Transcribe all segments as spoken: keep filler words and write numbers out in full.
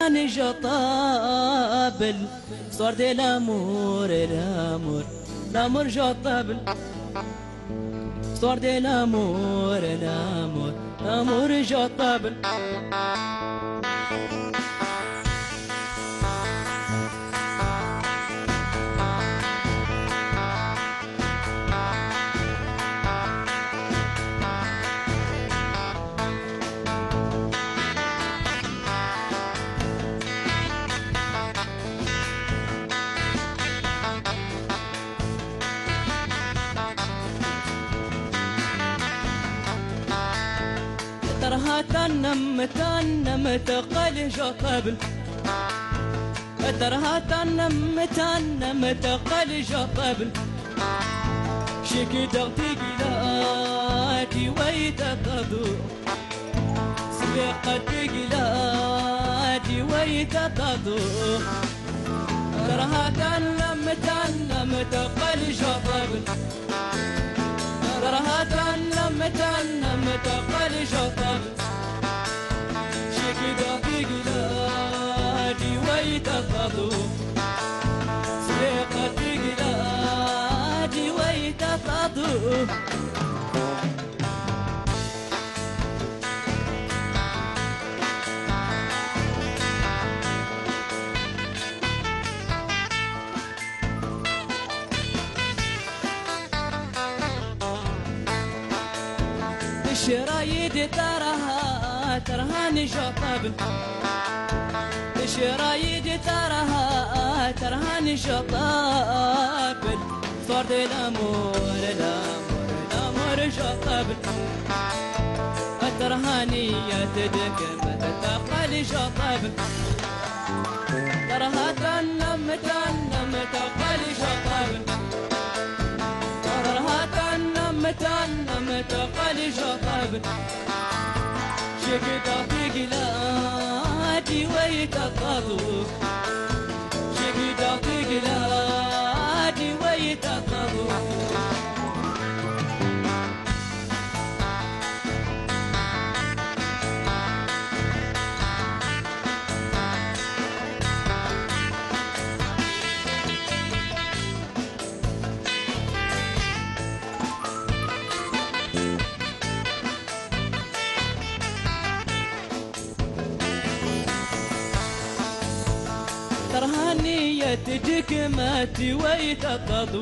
ترهاني جطابل صار دي الامور الامور الامور جطابل صار دي الامور الامور الامور جطابل ترها تنم تنم تقل جطابل ترها تنم تنم تقل جطابل شكي دغتي قلاتي ويتقضو سبقت قلاتي ويتقضو ترها تنم تنم تقل جطابل ترها تنم تنم تقل جطابل شكي دغتي قلاتي ويتقضو سبقت قلاتي ويتقضو الشرايد تراها ترهاني جطابل الشرايد تراها ترهاني جطابل صار دي الامور الامور الامور جطابل الترهاني تدك ما تتقل جطابل ترها تنم تنم تقل جطابل ترها تنم تنم تقل جطابل شكتا في قلاتي ويتقضو شكتا في قلاتي ويتقضو ترهانية تجيك ماتي ويتقضو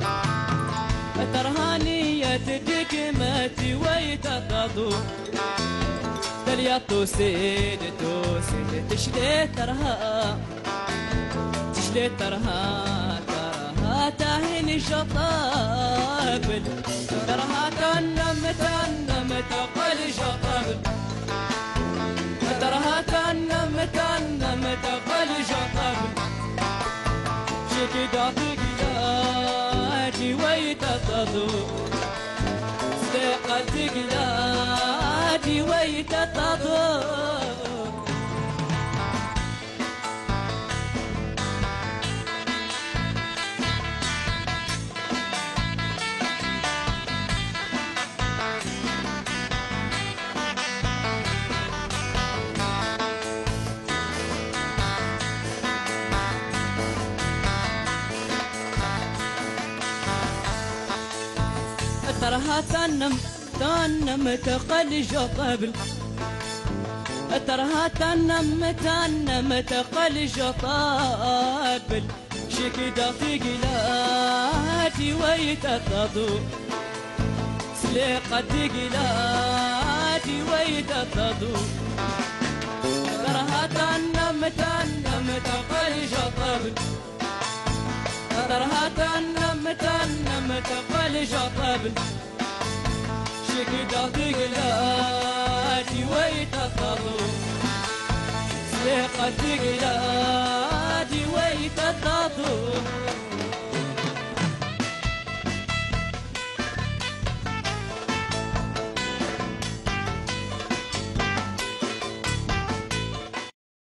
ترهانية تجيك ماتي ويتقضو تليا توسيد توسيد تشلي ترها تشلي ترها ترها تاهني شطابل ترها تنم تنم تقل شطابل ترها تنم تنم تقل جطابل شكي دعطي قلاتي ويتقضو استقلت قلاتي ويتقضو ترها تنم تنم تقل جطابل ترها تنم تنم تقل جطابل شكي دغتي قلاتي ويتقضو سليقت قلاتي ويتقضو ترها تنم تنم تقل جطابل ترها تنم تنم تقل جطابل شكي دغتي قلاتي ويتقضو سليقت قلاتي